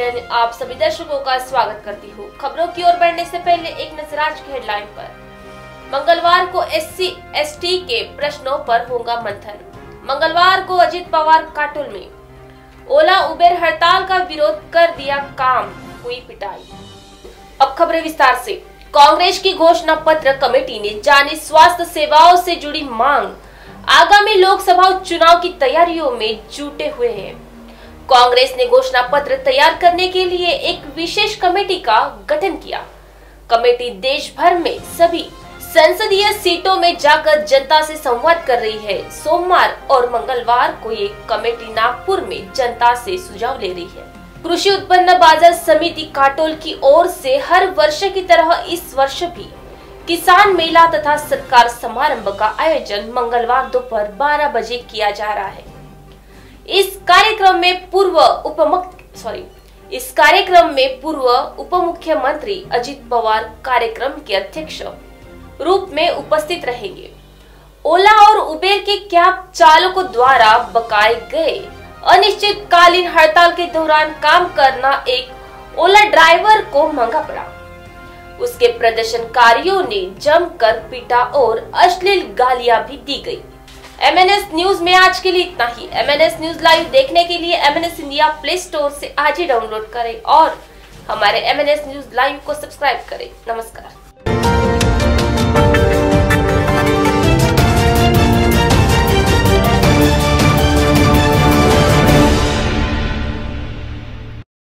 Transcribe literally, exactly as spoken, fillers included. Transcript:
India आप सभी दर्शकों का स्वागत करती हूँ। खबरों की ओर बढ़ने से पहले एक नजर आज की हेडलाइन पर। मंगलवार को एससी एसटी के प्रश्नों पर होगा मंथन। मंगलवार को अजित पवार काटोल में। ओला उबेर हड़ताल का विरोध कर दिया काम, हुई पिटाई। अब खबरें विस्तार से। कांग्रेस की घोषणा पत्र कमेटी ने जानी स्वास्थ्य सेवाओं से जुड़ी मांग। आगामी लोकसभा चुनाव की तैयारियों में जुटे हुए हैं। कांग्रेस ने घोषणा पत्र तैयार करने के लिए एक विशेष कमेटी का गठन किया। कमेटी देश भर में सभी संसदीय सीटों में जाकर जनता से संवाद कर रही है। सोमवार और मंगलवार को ये कमेटी नागपुर में जनता से सुझाव ले रही है। कृषि उत्पन्न बाजार समिति काटोल की ओर से हर वर्ष की तरह इस वर्ष भी किसान मेला तथा सत्कार समारोह का आयोजन मंगलवार दोपहर बारह बजे किया जा रहा है। इस कार्यक्रम में पूर्व उपमुख्य सॉरी इस कार्यक्रम में पूर्व उप मुख्यमंत्री अजित पवार कार्यक्रम के अध्यक्ष रूप में उपस्थित रहेंगे। ओला और उबेर के कैब चालकों द्वारा बकाए गए अनिश्चितकालीन हड़ताल के दौरान काम करना एक ओला ड्राइवर को महंगा पड़ा। उसके प्रदर्शनकारियों ने जमकर पीटा और अश्लील गालियां भी दी गई। एमएनएस न्यूज में आज के लिए इतना ही। एमएनएस न्यूज लाइव देखने के लिए एमएनएस इंडिया प्ले स्टोर से आज ही डाउनलोड करें और हमारे एमएनएस न्यूज लाइव को सब्सक्राइब करें। नमस्कार।